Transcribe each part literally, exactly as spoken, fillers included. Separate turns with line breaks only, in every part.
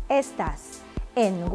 Estás en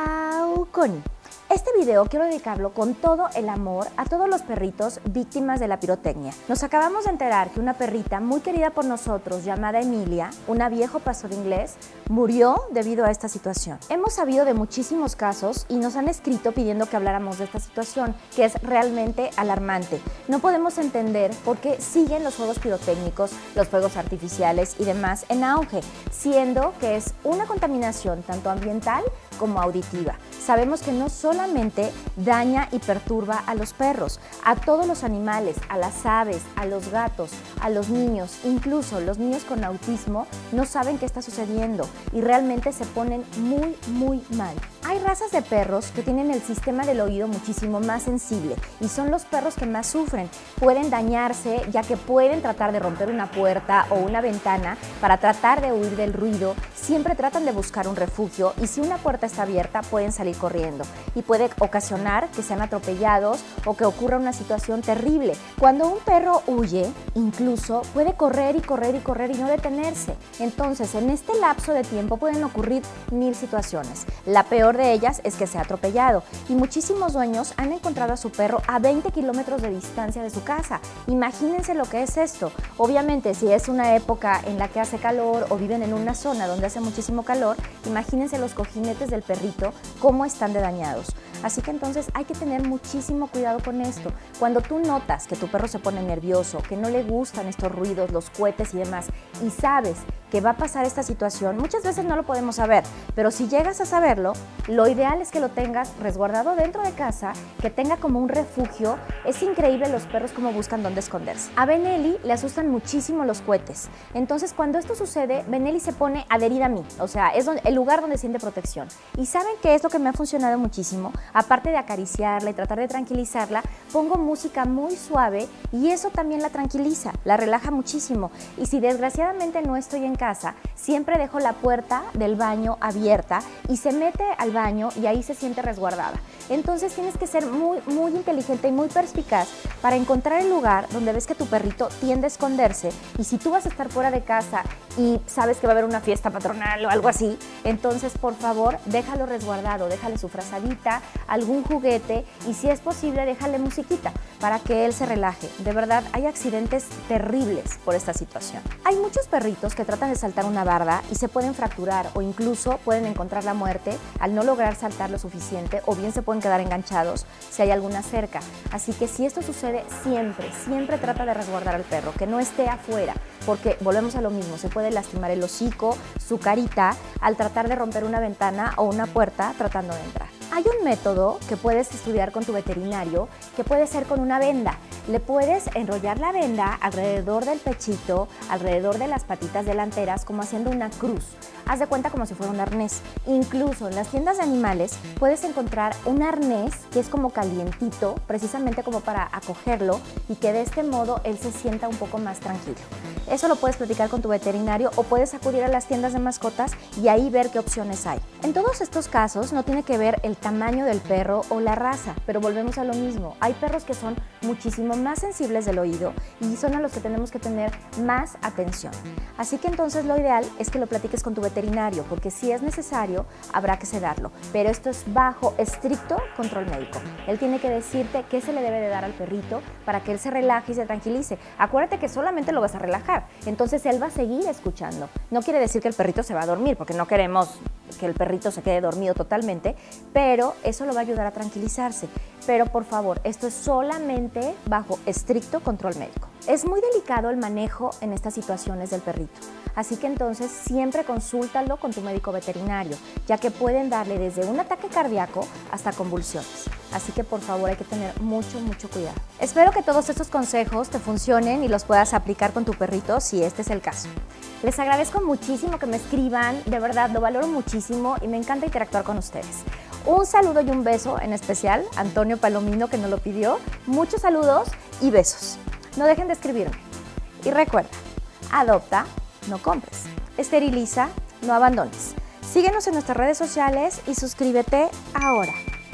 Wow Connie. Este video quiero dedicarlo con todo el amor a todos los perritos víctimas de la pirotecnia. Nos acabamos de enterar que una perrita muy querida por nosotros, llamada Emilia, una viejo pastor inglés, murió debido a esta situación. Hemos sabido de muchísimos casos y nos han escrito pidiendo que habláramos de esta situación, que es realmente alarmante. No podemos entender por qué siguen los juegos pirotécnicos, los fuegos artificiales y demás en auge, siendo que es una contaminación tanto ambiental como auditiva. Sabemos que no solamente daña y perturba a los perros, a todos los animales, a las aves, a los gatos, a los niños, incluso los niños con autismo no saben qué está sucediendo y realmente se ponen muy, muy mal. Hay razas de perros que tienen el sistema del oído muchísimo más sensible y son los perros que más sufren. Pueden dañarse ya que pueden tratar de romper una puerta o una ventana para tratar de huir del ruido. Siempre tratan de buscar un refugio y si una puerta está abierta pueden salir corriendo y puede ocasionar que sean atropellados o que ocurra una situación terrible. Cuando un perro huye, incluso puede correr y correr y correr y no detenerse. Entonces, en este lapso de tiempo pueden ocurrir mil situaciones. La peor de ellas es que sea atropellado y muchísimos dueños han encontrado a su perro a veinte kilómetros de distancia de su casa. Imagínense lo que es esto. Obviamente, si es una época en la que hace calor o viven en una zona donde hace muchísimo calor, imagínense los cojinetes del perrito cómo están de dañados. Así que entonces hay que tener muchísimo cuidado con esto. Cuando tú notas que tu perro se pone nervioso, que no le gustan estos ruidos, los cohetes y demás, y sabes que va a pasar esta situación, muchas veces no lo podemos saber, pero si llegas a saberlo, lo ideal es que lo tengas resguardado dentro de casa, que tenga como un refugio. Es increíble los perros cómo buscan dónde esconderse. A Benelli le asustan muchísimo los cohetes. Entonces, cuando esto sucede, Benelli se pone adherida a mí, o sea, es donde, el lugar donde siente protección. ¿Y saben qué es lo que me ha funcionado muchísimo? Aparte de acariciarla y tratar de tranquilizarla, pongo música muy suave y eso también la tranquiliza, la relaja muchísimo. Y si desgraciadamente no estoy en casa, siempre dejo la puerta del baño abierta y se mete al baño y ahí se siente resguardada. Entonces tienes que ser muy, muy inteligente y muy perspicaz para encontrar el lugar donde ves que tu perrito tiende a esconderse. Y si tú vas a estar fuera de casa y sabes que va a haber una fiesta patronal o algo así, entonces por favor déjalo resguardado, déjale su frazadita, algún juguete y si es posible déjale musiquita para que él se relaje. De verdad hay accidentes terribles por esta situación. Hay muchos perritos que tratan de saltar una barda y se pueden fracturar o incluso pueden encontrar la muerte al no lograr saltar lo suficiente o bien se pueden quedar enganchados si hay alguna cerca. Así que si esto sucede siempre, siempre trata de resguardar al perro, que no esté afuera, porque volvemos a lo mismo, se puede lastimar el hocico, su carita al tratar de romper una ventana o una puerta tratando de entrar. Hay un método que puedes estudiar con tu veterinario que puede ser con una venda. Le puedes enrollar la venda alrededor del pechito, alrededor de las patitas delanteras, como haciendo una cruz. Haz de cuenta como si fuera un arnés. Incluso en las tiendas de animales puedes encontrar un arnés que es como calientito, precisamente como para acogerlo y que de este modo él se sienta un poco más tranquilo. Eso lo puedes platicar con tu veterinario o puedes acudir a las tiendas de mascotas y ahí ver qué opciones hay. En todos estos casos no tiene que ver el tamaño del perro o la raza, pero volvemos a lo mismo. Hay perros que son muchísimo más sensibles del oído y son a los que tenemos que tener más atención. Así que entonces lo ideal es que lo platiques con tu veterinario, porque si es necesario habrá que sedarlo, pero esto es bajo estricto control médico. Él tiene que decirte qué se le debe de dar al perrito para que él se relaje y se tranquilice. Acuérdate que solamente lo vas a relajar, entonces él va a seguir escuchando. No quiere decir que el perrito se va a dormir, porque no queremos que el perrito se quede dormido totalmente, pero eso lo va a ayudar a tranquilizarse. Pero por favor, esto es solamente bajo estricto control médico. Es muy delicado el manejo en estas situaciones del perrito, así que entonces siempre consúltalo con tu médico veterinario, ya que pueden darle desde un ataque cardíaco hasta convulsiones. Así que por favor hay que tener mucho, mucho cuidado. Espero que todos estos consejos te funcionen y los puedas aplicar con tu perrito si este es el caso. Les agradezco muchísimo que me escriban, de verdad lo valoro muchísimo y me encanta interactuar con ustedes. Un saludo y un beso en especial a Antonio Palomino, que nos lo pidió. Muchos saludos y besos. No dejen de escribirme. Y recuerda, adopta, no compres. Esteriliza, no abandones. Síguenos en nuestras redes sociales y suscríbete ahora.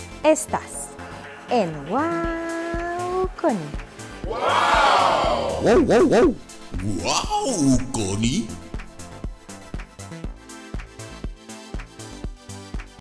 Estás en Wow Connie.
¡Wow! ¡Wow, wow, wow! ¡Wow, Connie!